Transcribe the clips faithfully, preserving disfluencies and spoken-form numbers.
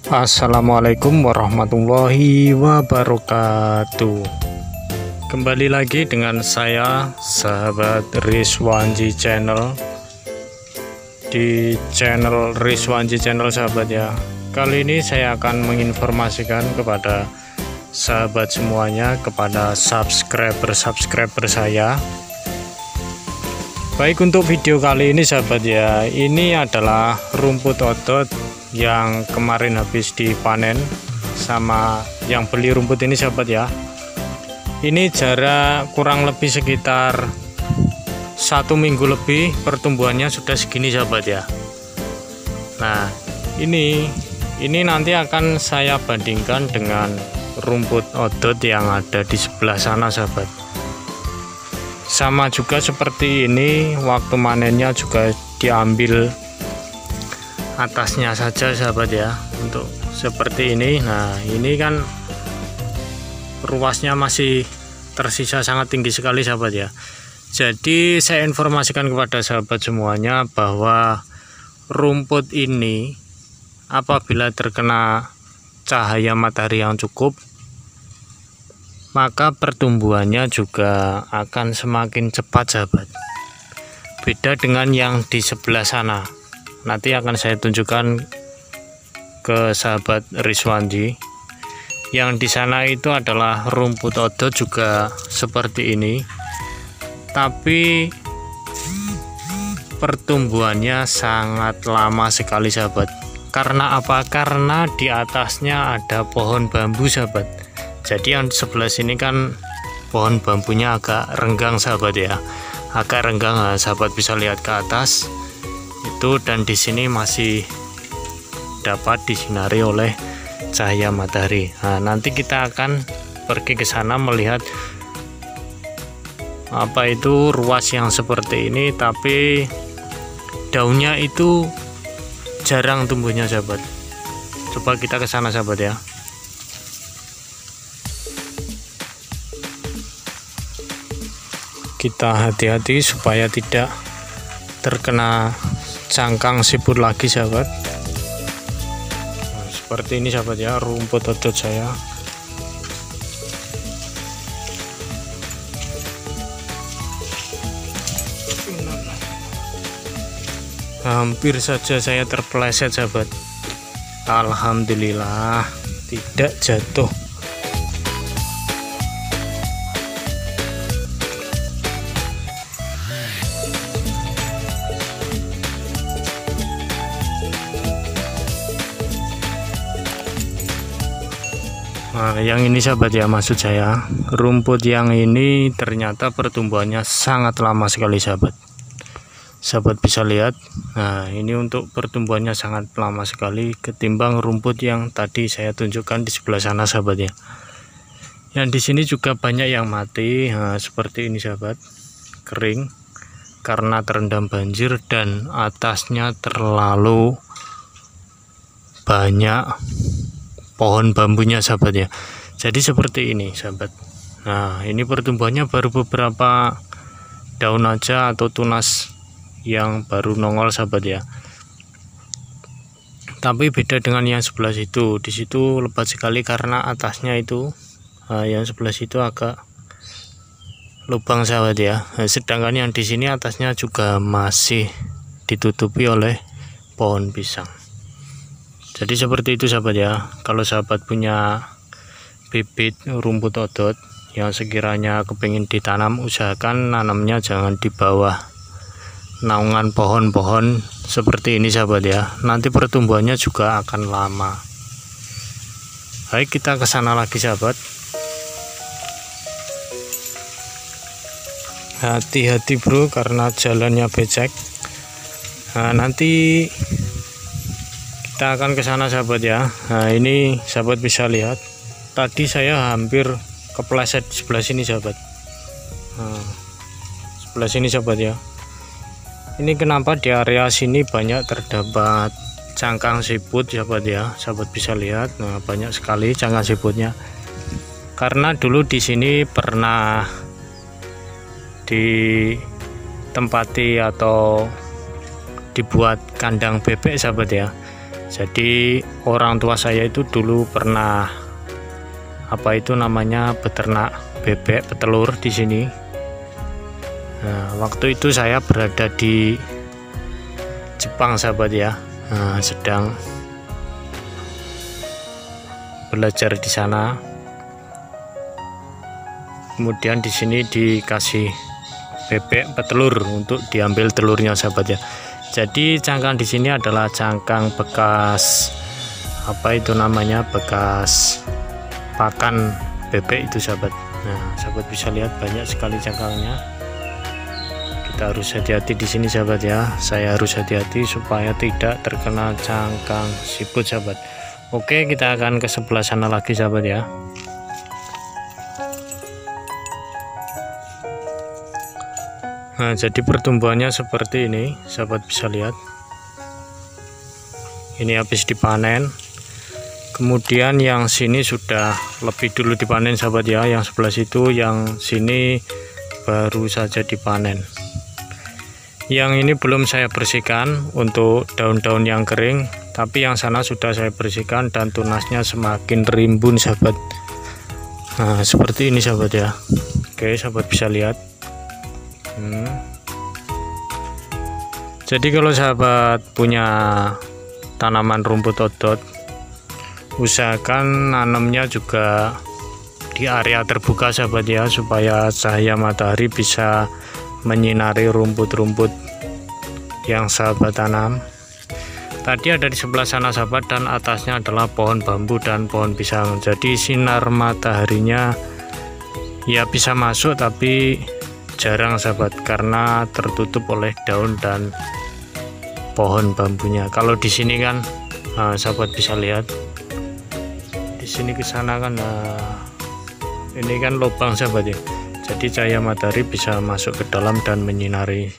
Assalamualaikum warahmatullahi wabarakatuh. Kembali lagi dengan saya, sahabat Rizwanji Channel, di channel Rizwanji Channel, sahabat ya. Kali ini saya akan menginformasikan kepada sahabat semuanya, kepada subscriber-subscriber saya. Baik, untuk video kali ini sahabat ya, ini adalah rumput odot yang kemarin habis dipanen sama yang beli rumput ini sahabat ya. Ini jarak kurang lebih sekitar satu minggu lebih, pertumbuhannya sudah segini sahabat ya. Nah ini ini nanti akan saya bandingkan dengan rumput odot yang ada di sebelah sana sahabat. Sama juga seperti ini, waktu manennya juga diambil atasnya saja sahabat ya, untuk seperti ini. Nah ini kan ruasnya masih tersisa sangat tinggi sekali sahabat ya. Jadi saya informasikan kepada sahabat semuanya bahwa rumput ini apabila terkena cahaya matahari yang cukup, maka pertumbuhannya juga akan semakin cepat sahabat. Beda dengan yang di sebelah sana, nanti akan saya tunjukkan ke sahabat Rizwanji. Yang di sana itu adalah rumput odot juga seperti ini, tapi pertumbuhannya sangat lama sekali sahabat. Karena apa? Karena di atasnya ada pohon bambu sahabat. Jadi yang di sebelah sini kan pohon bambunya agak renggang sahabat ya, agak renggang. Nah, sahabat bisa lihat ke atas itu, dan di sini masih dapat disinari oleh cahaya matahari. Nah, nanti kita akan pergi ke sana melihat apa itu ruas yang seperti ini, tapi daunnya itu jarang tumbuhnya sahabat. Coba kita ke sana sahabat ya. Kita hati-hati supaya tidak terkena cangkang siput lagi sahabat. Nah, seperti ini sahabat ya rumput odot saya. Hampir saja saya terpeleset sahabat. Alhamdulillah tidak jatuh. Nah, yang ini sahabat ya, maksud saya rumput yang ini ternyata pertumbuhannya sangat lama sekali sahabat. Sahabat bisa lihat. Nah ini untuk pertumbuhannya sangat lama sekali ketimbang rumput yang tadi saya tunjukkan di sebelah sana sahabat ya. Yang di sini juga banyak yang mati. Nah, seperti ini sahabat, kering karena terendam banjir dan atasnya terlalu banyak pohon bambunya sahabat ya. Jadi seperti ini sahabat. Nah ini pertumbuhannya baru beberapa daun aja atau tunas yang baru nongol sahabat ya. Tapi beda dengan yang sebelah situ. Di situ lebat sekali karena atasnya itu, nah, yang sebelah situ agak lubang sahabat ya. Nah, sedangkan yang di sini atasnya juga masih ditutupi oleh pohon pisang. Jadi seperti itu sahabat ya. Kalau sahabat punya bibit rumput odot yang sekiranya kepingin ditanam, usahakan nanamnya jangan di bawah naungan pohon-pohon seperti ini sahabat ya. Nanti pertumbuhannya juga akan lama. Baik, kita ke sana lagi sahabat. Hati-hati bro, karena jalannya becek. Nah, nanti kita akan ke sana sahabat ya. Nah ini sahabat bisa lihat, tadi saya hampir kepleset di sebelah sini sahabat. Nah, sebelah sini sahabat ya. Ini kenapa di area sini banyak terdapat cangkang siput sahabat ya. Sahabat bisa lihat, nah banyak sekali cangkang siputnya. Karena dulu di sini pernah ditempati atau dibuat kandang bebek sahabat ya. Jadi orang tua saya itu dulu pernah apa itu namanya beternak bebek petelur di sini. Nah, waktu itu saya berada di Jepang sahabat ya, nah, sedang belajar di sana. Kemudian di sini dikasih bebek petelur untuk diambil telurnya sahabat ya. Jadi cangkang di sini adalah cangkang bekas apa itu namanya bekas pakan bebek itu sahabat. Nah, sahabat bisa lihat banyak sekali cangkangnya. Kita harus hati-hati di sini sahabat ya. Saya harus hati-hati supaya tidak terkena cangkang siput sahabat. Oke, kita akan ke sebelah sana lagi sahabat ya. Nah, jadi pertumbuhannya seperti ini, sahabat bisa lihat. Ini habis dipanen. Kemudian yang sini sudah lebih dulu dipanen sahabat ya. Yang sebelah situ, yang sini baru saja dipanen. Yang ini belum saya bersihkan untuk daun-daun yang kering, tapi yang sana sudah saya bersihkan dan tunasnya semakin rimbun sahabat. Nah, seperti ini sahabat ya. Oke, sahabat bisa lihat. Hmm. Jadi kalau sahabat punya tanaman rumput odot, usahakan nanamnya juga di area terbuka sahabat ya, supaya cahaya matahari bisa menyinari rumput-rumput yang sahabat tanam. Tadi ada di sebelah sana sahabat, dan atasnya adalah pohon bambu dan pohon pisang. Jadi sinar mataharinya ya bisa masuk, tapi jarang sahabat karena tertutup oleh daun dan pohon bambunya. Kalau di sini kan nah, sahabat bisa lihat di sini ke sana kan, nah, ini kan lubang sahabat ya. Jadi cahaya matahari bisa masuk ke dalam dan menyinari.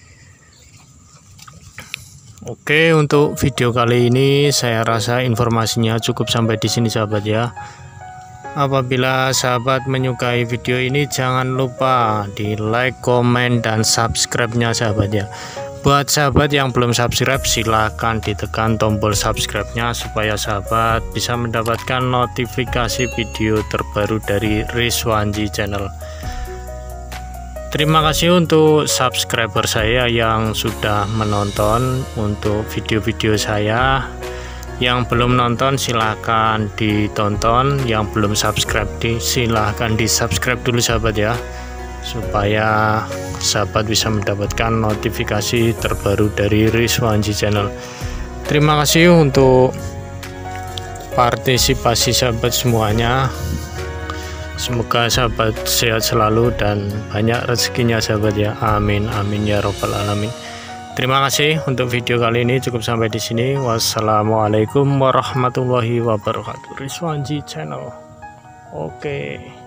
Oke, untuk video kali ini saya rasa informasinya cukup sampai di sini sahabat ya. Apabila sahabat menyukai video ini, jangan lupa di like, komen, dan subscribe-nya sahabat ya. Buat sahabat yang belum subscribe, silahkan ditekan tombol subscribe-nya supaya sahabat bisa mendapatkan notifikasi video terbaru dari Rizwanji Channel. Terima kasih untuk subscriber saya yang sudah menonton untuk video-video saya. Yang belum nonton silahkan ditonton, yang belum subscribe di silahkan di subscribe dulu sahabat ya, supaya sahabat bisa mendapatkan notifikasi terbaru dari Rizwanji Channel. Terima kasih untuk partisipasi sahabat semuanya. Semoga sahabat sehat selalu dan banyak rezekinya sahabat ya. Amin amin ya robbal alamin. Terima kasih untuk video kali ini, cukup sampai di sini. Wassalamualaikum warahmatullahi wabarakatuh. Rizwanji Channel. Oke.